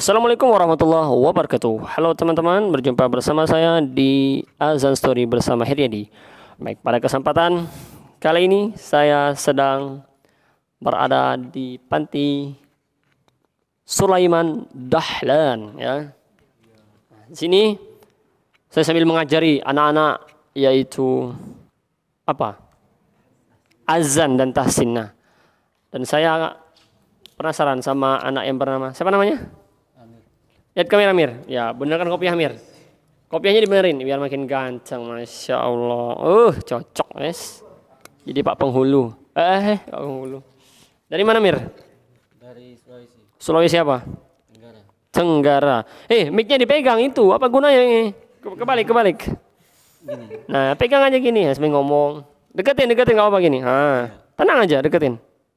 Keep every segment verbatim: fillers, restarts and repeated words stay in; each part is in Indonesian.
Assalamualaikum warahmatullahi wabarakatuh. Halo teman-teman, berjumpa bersama saya di Azan Story bersama Heriadi. Baik, pada kesempatan kali ini saya sedang berada di Panti Sulaiman Dahlan, ya. Di sini saya sambil mengajari anak-anak yaitu apa? Azan dan tahsin. Nah, dan saya penasaran sama anak yang bernama siapa namanya? Amir. Lihat kamera Amir. Ya, bener kan kopiah Amir? Kopiahnya dibenerin biar makin ganteng, masya Allah. Uh, cocok, guys. Jadi Pak Penghulu. Eh, Pak Penghulu. Dari mana Amir? Dari Sulawesi. Sulawesi apa? Tenggara. Tenggara. Eh, mic-nya dipegang itu. Apa gunanya ini? Kebalik, kebalik. Gini. Nah, pegang aja gini ya, sambil ngomong. Deketin, deketin nggak apa gini. Ah, tenang aja, deketin.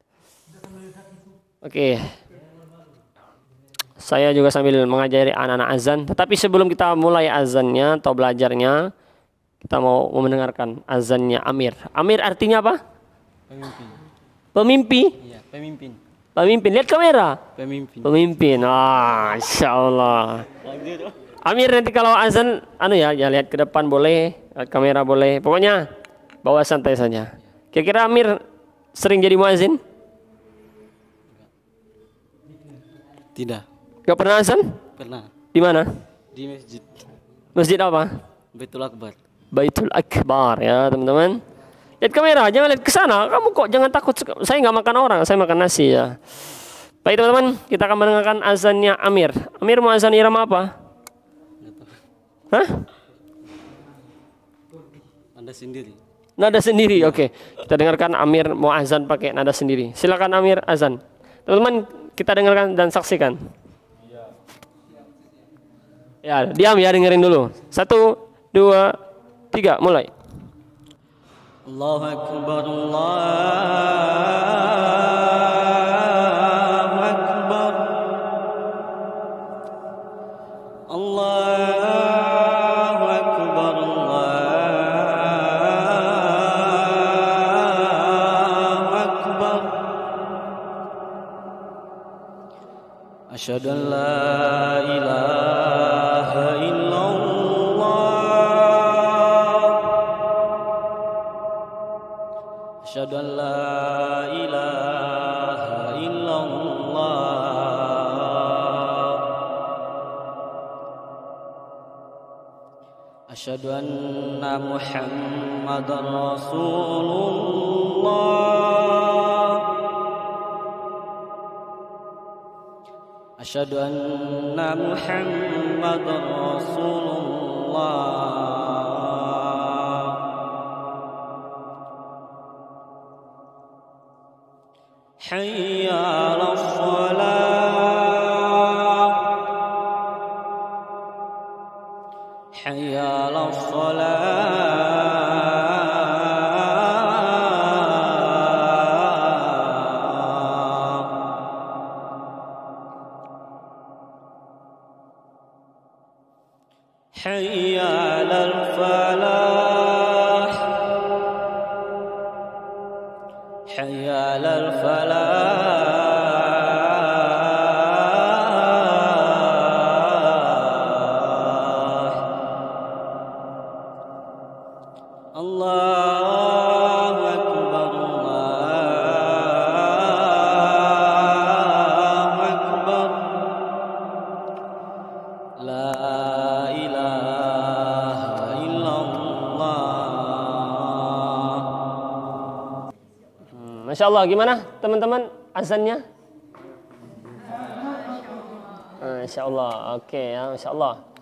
Oke, saya juga sambil mengajari anak-anak azan. Tetapi sebelum kita mulai azannya atau belajarnya, kita mau mendengarkan azannya Amir. Amir artinya apa? Pemimpin. Pemimpi? Iya, pemimpin. Pemimpin. Lihat kamera. Pemimpin. Pemimpin. Ah, insya Allah. Amir nanti kalau azan, anu ya, ya lihat ke depan boleh, lihat kamera boleh. Pokoknya bawa santai saja. Kira-kira Amir sering jadi muazin? Tidak. Gak pernah azan? Pernah. Di mana? Di masjid. Masjid apa? Baitul Akbar. Baitul Akbar, ya teman-teman. Lihat kamera, jangan lihat ke sana. Kamu kok jangan takut. Saya nggak makan orang, saya makan nasi ya. Baik teman-teman, kita akan mendengarkan azannya Amir. Amir mau azan irama apa? Hah? Anda sendiri. Nada sendiri, oke. Kita dengarkan Amir mau azan pakai nada sendiri. Silakan Amir azan. Teman-teman, kita dengarkan dan saksikan. Ya, diam ya, dengerin dulu. Satu, dua, tiga, mulai. Allahu Akbar, Allahu Akbar. Allahu Akbar, Allahu Akbar. Asyhadu an la ilaha illallah. Asyhadu an la ilaha illallah. Asyhadu anna Muhammadar Rasulullah. Asyhadu anna Muhammadar Rasulullah. Hayya 'alas shalah. Hayya 'alas shalah. Hayya 'alal falah. Hayya 'alal falah. Allahu Akbar, Allahu Akbar. La ilaha illallah. Hmm, Masya Allah, gimana teman-teman azannya? Masya Allah, oke ya, Masya Allah.